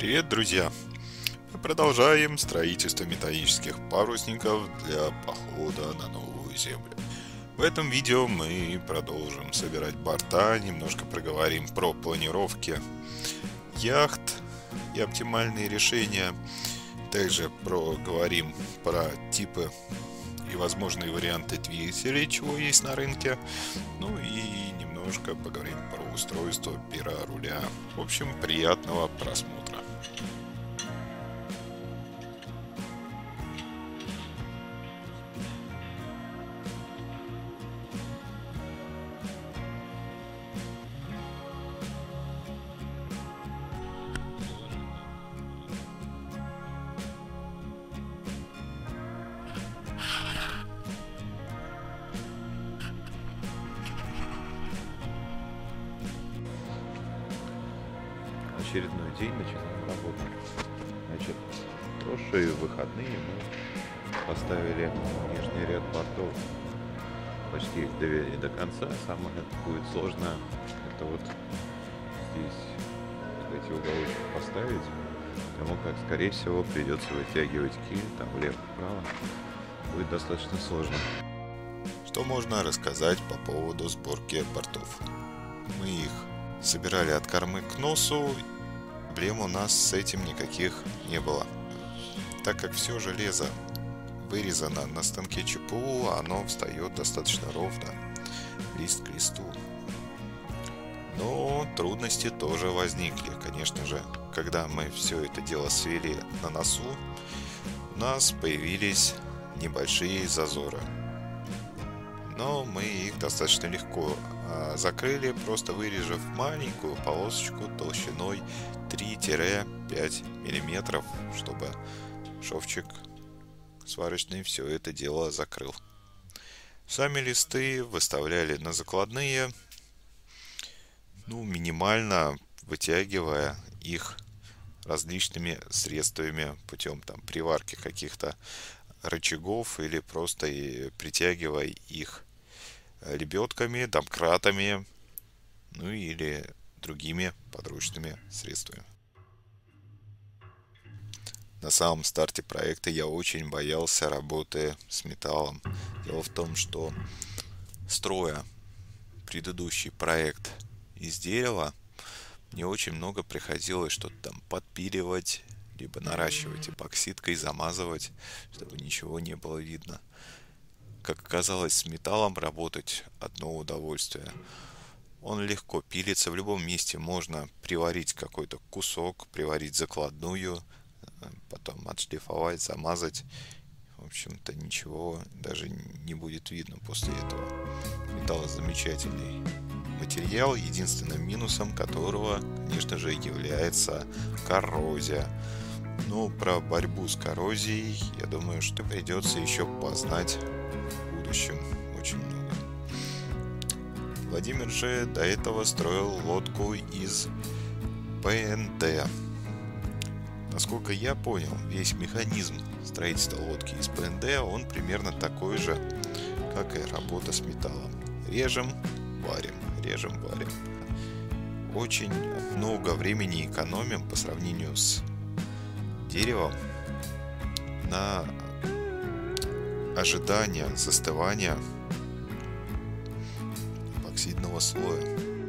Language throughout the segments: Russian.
Привет, друзья! Мы продолжаем строительство металлических парусников для похода на новую землю. В этом видео мы продолжим собирать борта, немножко проговорим про планировки яхт и оптимальные решения. Также проговорим про типы и возможные варианты двигателей, чего есть на рынке. Ну и немножко поговорим про устройство пера руля. В общем, приятного просмотра. Очередной день, начинаем работу. Значит, прошлые выходные мы поставили нижний ряд бортов. Почти их довели до конца. Самое будет сложно это вот здесь эти уголочки поставить, потому как, скорее всего, придется вытягивать киль там влево-вправо. Будет достаточно сложно. Что можно рассказать по поводу сборки бортов? Мы их собирали от кормы к носу. Проблем у нас с этим никаких не было. Так как все железо вырезано на станке ЧПУ, оно встает достаточно ровно, лист к листу. Но трудности тоже возникли. Конечно же, когда мы все это дело свели на носу, у нас появились небольшие зазоры. Но мы их достаточно легко закрыли, просто вырежав маленькую полосочку толщиной 3-5 мм, чтобы шовчик сварочный все это дело закрыл. Сами листы выставляли на закладные, минимально вытягивая их различными средствами путем приварки каких-то рычагов или просто притягивая их лебедками, домкратами, или другими подручными средствами. На самом старте проекта я очень боялся работы с металлом. Дело в том, что строя предыдущий проект из дерева, мне очень много приходилось что-то там подпиливать, либо наращивать эпоксидкой, замазывать, чтобы ничего не было видно. Как оказалось, с металлом работать одно удовольствие. Он легко пилится, в любом месте можно приварить какой-то кусок, приварить закладную, потом отшлифовать, замазать. В общем-то, ничего даже не будет видно после этого. Металл замечательный материал, единственным минусом которого, конечно же, является коррозия. Но про борьбу с коррозией, я думаю, что придется еще познать в будущем очень много. Владимир же до этого строил лодку из ПНД. Насколько я понял, весь механизм строительства лодки из ПНД, он примерно такой же, как и работа с металлом. Режем, варим, режем, варим. Очень много времени экономим по сравнению с деревом на ожидание застывания эпоксидного слоя.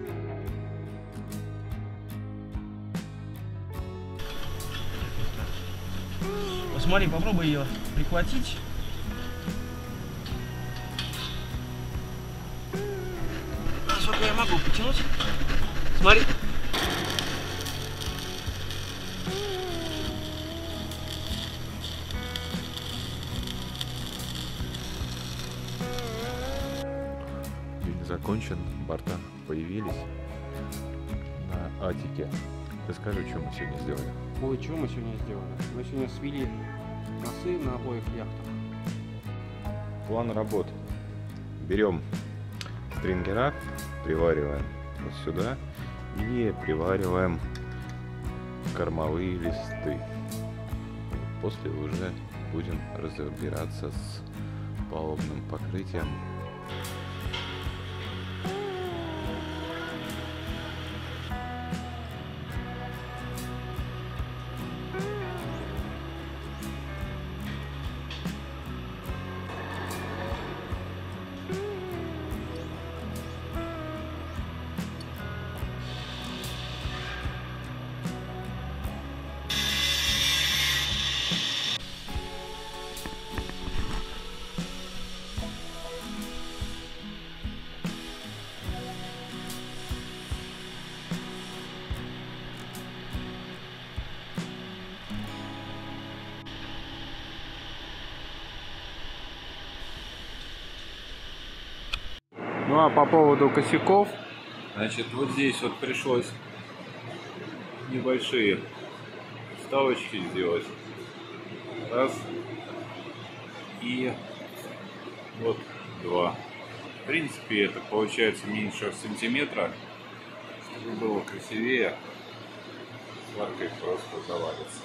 Смотри, попробуй ее прихватить. Насколько я могу потянуть? Смотри. День закончен, борта появились на Атике. Расскажи, что мы сегодня сделали. Ой, что мы сегодня сделали? Мы сегодня свели носы на обоих яхтах. План работ. Берем стрингера, привариваем вот сюда и привариваем кормовые листы. После уже будем разбираться с палубным покрытием. Ну а по поводу косяков, Значит, вот здесь вот пришлось небольшие вставочки сделать. Раз. И вот два. В принципе, это получается меньше сантиметра. Чтобы было красивее, сваркой просто завалится.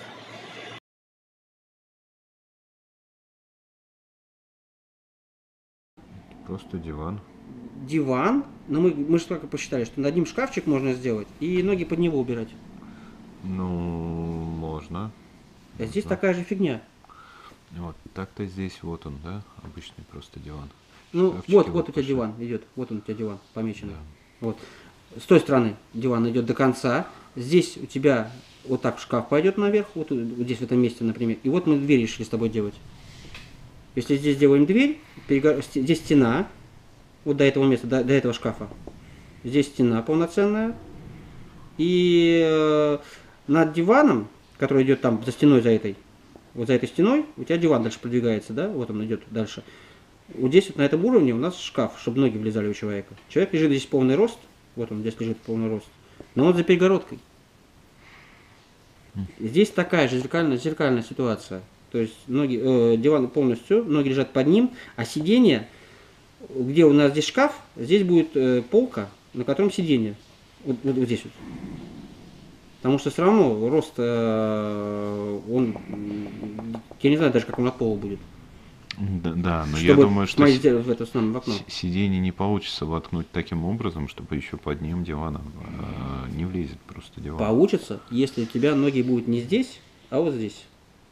Просто диван. Диван, но мы же только посчитали, что над ним шкафчик можно сделать и ноги под него убирать. Ну, можно. А здесь Да. такая же фигня. Вот так-то здесь вот он, да? Обычный просто диван. Ну, Шкафчики вот у тебя пошли. диван идет. Вот он у тебя диван помеченный. Да. Вот. С той стороны диван идет до конца. Здесь у тебя вот так шкаф пойдет наверх, вот здесь в этом месте, например. И вот мы дверь решили с тобой делать. Если здесь делаем дверь, здесь стена, вот до этого места, до этого шкафа. Здесь стена полноценная. И над диваном, который идет там за стеной, вот за этой стеной, у тебя диван дальше продвигается, да? Вот он идет дальше. Вот здесь вот на этом уровне у нас шкаф, чтобы ноги влезали у человека. Человек лежит здесь полный рост, вот он здесь лежит полный рост, но он за перегородкой. Здесь такая же зеркальная ситуация. То есть диван полностью, ноги лежат под ним, а сиденье, где у нас здесь шкаф, здесь будет полка, на котором сиденье. Вот здесь вот. Потому что все равно рост, он, я не знаю даже, как он от пола будет. Да, но я Чтобы думаю, что смотреть в это самое в окно. сиденье не получится воткнуть таким образом, чтобы еще под ним дивана не влезет просто диван. Получится, если у тебя ноги будут не здесь, а вот здесь.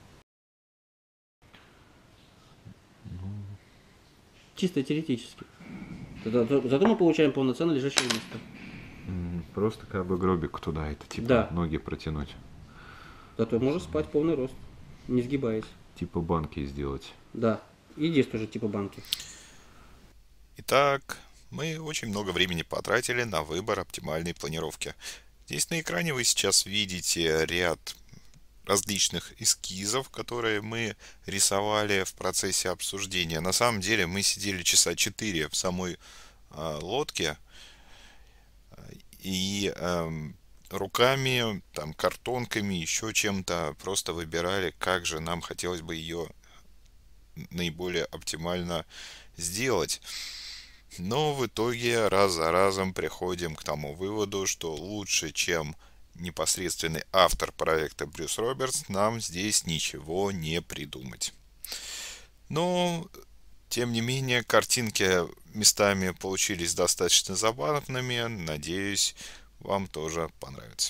Чисто теоретически. Зато мы получаем полноценно лежащее место. Просто как бы гробик туда, это типа Да. ноги протянуть. Зато можешь спать полный рост, не сгибаясь. Типа банки сделать. Да. И здесь тоже типа банки. Итак, мы очень много времени потратили на выбор оптимальной планировки. Здесь на экране вы сейчас видите ряд различных эскизов, которые мы рисовали в процессе обсуждения. На самом деле мы сидели часа 4 в самой лодке и руками, там, картонками, еще чем-то просто выбирали, как же нам хотелось бы ее наиболее оптимально сделать. Но в итоге раз за разом приходим к тому выводу, что лучше, чем непосредственный автор проекта Брюс Робертс, нам здесь ничего не придумать. Но, тем не менее, картинки местами получились достаточно забавными. Надеюсь, вам тоже понравится.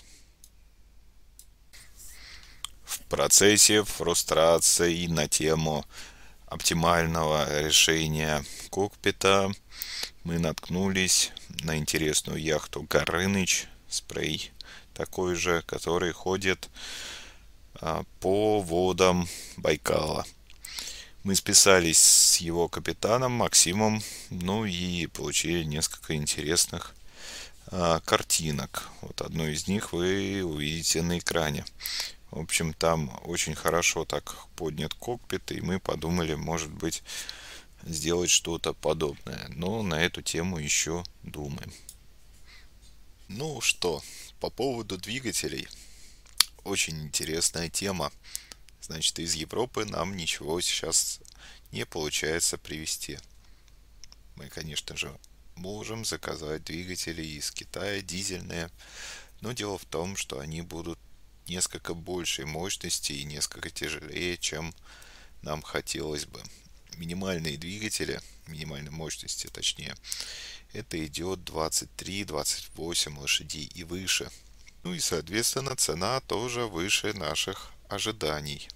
В процессе фрустрации на тему оптимального решения кокпита мы наткнулись на интересную яхту Горыныч, спрей такой же, который ходит по водам Байкала. Мы списались с его капитаном Максимом, ну и получили несколько интересных картинок. Вот одну из них вы увидите на экране. В общем, там очень хорошо так поднят кокпит, и мы подумали, может быть, сделать что-то подобное. Но на эту тему еще думаем. Ну что, по поводу двигателей. Очень интересная тема. Значит, из Европы нам ничего сейчас не получается привезти. Мы, конечно же, можем заказать двигатели из Китая, дизельные. Но дело в том, что они будут несколько большей мощности и несколько тяжелее, чем нам хотелось бы. Минимальные двигатели, минимальной мощности точнее, это идет 23-28 лошадей и выше. Ну и соответственно цена тоже выше наших ожиданий.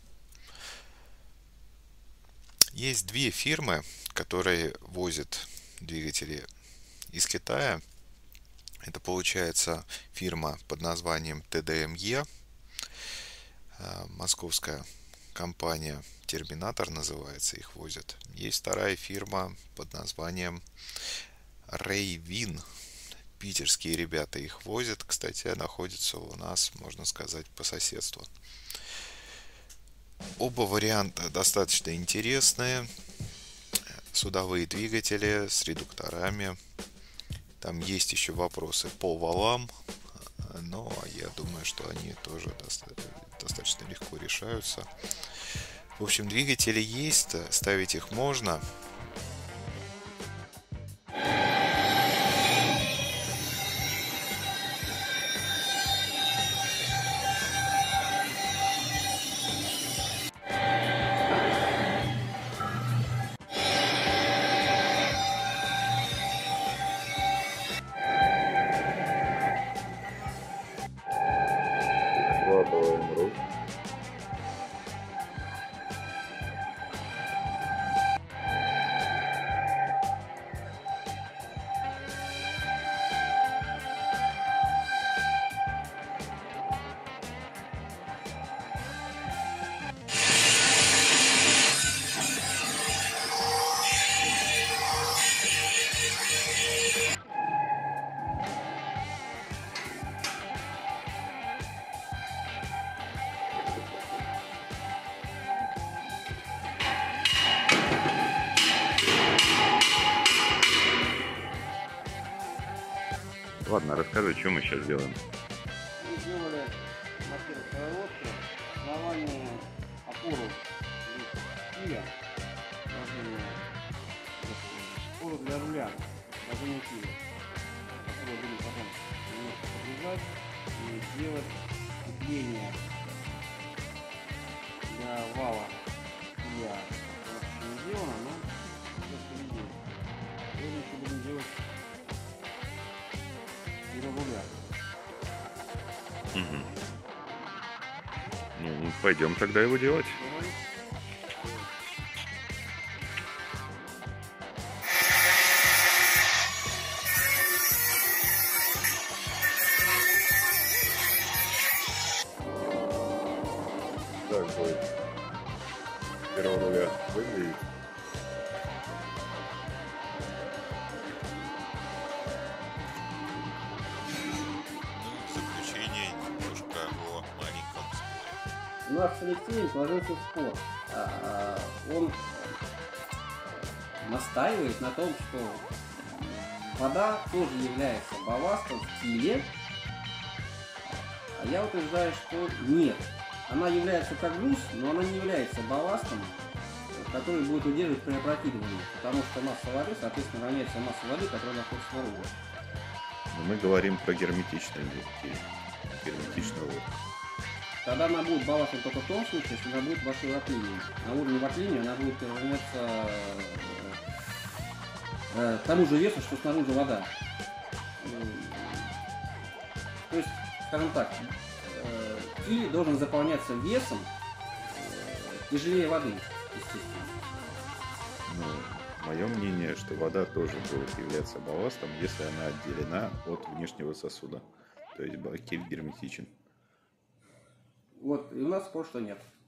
Есть две фирмы, которые возят двигатели из Китая. Это получается фирма под названием ТДМЕ, московская компания Терминатор называется, их возят. Есть вторая фирма под названием Рейвин. Питерские ребята их возят, кстати, находятся у нас, можно сказать, по соседству. Оба варианта достаточно интересные. Судовые двигатели с редукторами. Там есть еще вопросы по валам, но я думаю, что они тоже достаточно легко решаются. В общем, двигатели есть, ставить их можно. Складываем руку. Ладно, расскажи, что мы сейчас делаем. Мы сделали макет проводки, основание опору киля, опору для руля, положение киля. Опору будем потом немножко подрезать и сделать крепление для вала киля. У нас еще не сделано, но все впереди. Сегодня еще будем делать руля. Угу. Ну, пойдем тогда его делать. Так будет первого руля выглядит. В заключение немножко о маленьком споре. У нас с Алексеем сложился спор. Он настаивает на том, что вода тоже является балластом в киле, а я утверждаю, что нет. Она является как груз, но она не является балластом, который будет удерживать при опрокидывании, потому что масса воды, соответственно, равняется массе воды, которая находится снаружи. Но мы говорим про герметичную лодку. Тогда она будет балластом только в том случае, если она будет в вашей ватлинии. На уровне ватлинии она будет равняться тому же весу, что снаружи вода. То есть, скажем так, киль должен заполняться весом тяжелее воды, естественно. Ну, мое мнение, что вода тоже будет являться балластом, если она отделена от внешнего сосуда. То есть киль герметичен. Вот, и у нас спор, что нет.